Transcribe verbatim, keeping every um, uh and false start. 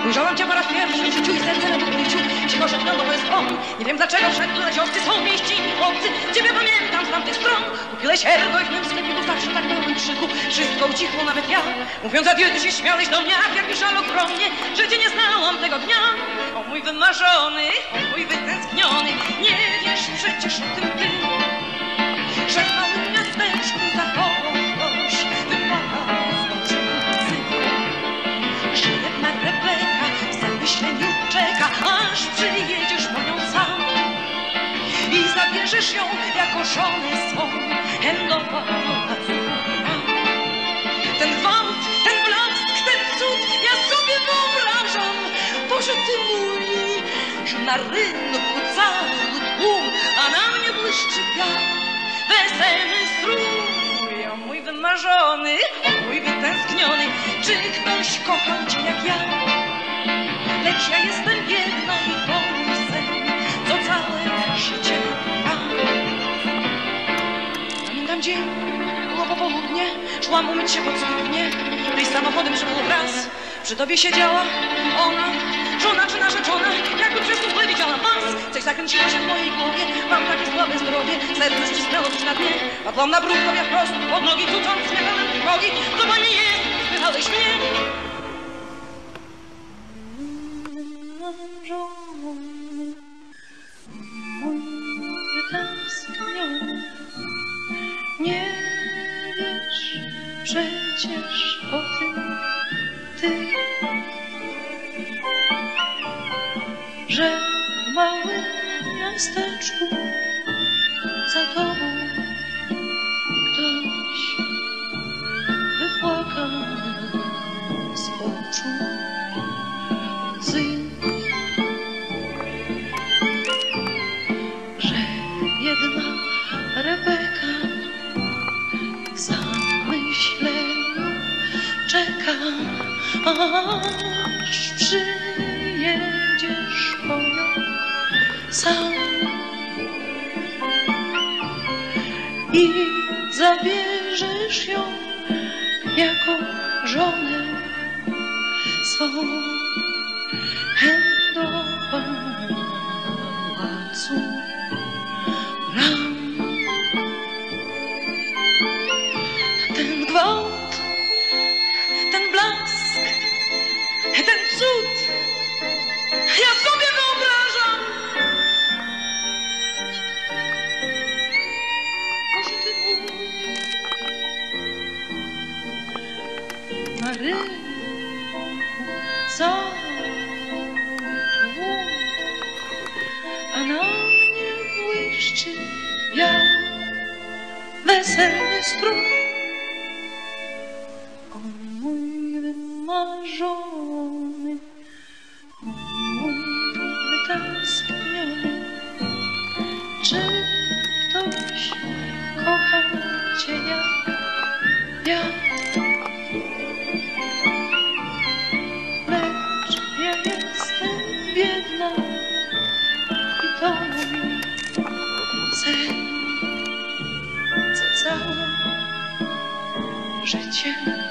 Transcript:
Ujrzałem cię po raz pierwszy w życiu i serce na podbiciu cicho szepnął, bo to jest on. Nie wiem dlaczego wszedł tu na ciosy, są mieścini obcy. Ciebie pamiętam z tamtych stron. Kupiłeś ergo i w mym sklepiku zawsze tak pełnym krzyku. Wszystko ucichło, nawet ja. Mówiąc adieu, ty się śmiałeś do mnie, ach, jaki żal ogromnie, że cię nie znałam tego dnia. O mój wymarzony, o mój wytęskniony, nie wiesz przecież o tym ty, że w małym miasteczku za tobą ktoś wypłakał z oczy łzy. Że jednak Rebeka w zamyśleniu czeka, aż przyjedziesz po nią sam i zabierzesz ją jako żonę swą hen do pałacu. Ten gwałt, ten blask, ten cud, ja sobie wyobrażam, Boże ty mój, że na rynku cały tłum, a na mnie błyszczy wiatr, weselny strój. O mój wymarzony, o mój wytęskniony, czy ktoś kochał cię jak ja? Lecz ja jestem biedna i to mój sen, co całe życie trwa. Pamiętam dzień, było popołudnie, szłam umyć się pod studnię, gdy samochodem szedł raz. Przy tobie siedziała ona, żona czy narzeczona, jakby przez mgłę widziała was. Coś zakręciło się w mojej głowie, mam takie słabe zdrowie, serce ścisnęło tuż na dnie. Padłam na brudno, ja wprost pod nogi, cucząc śmiechem trwogi. To pani jest, spychałeś mnie. Mój wytęskniony, nie wiesz przecież o tym ty, że w małym miasteczku za tobą ktoś wypłakał z oczu łzy. Że jedna Rebeka w zamyśleniu czeka, aż przyjedziesz po nią sam i zabierzesz ją jako żonę swą hen do pałacu bram. Ten gwałt, ten blask, ten cud, ja sobie wyobrażam. Boże ty mój, na rynku cały tłum, a na mnie błyszczy biały, weselny strój. O mój wymarzony, mój wytęskniony, czy ktoś kocha cię jak ja? Lecz ja jestem biedna i to mój sen, co całe życie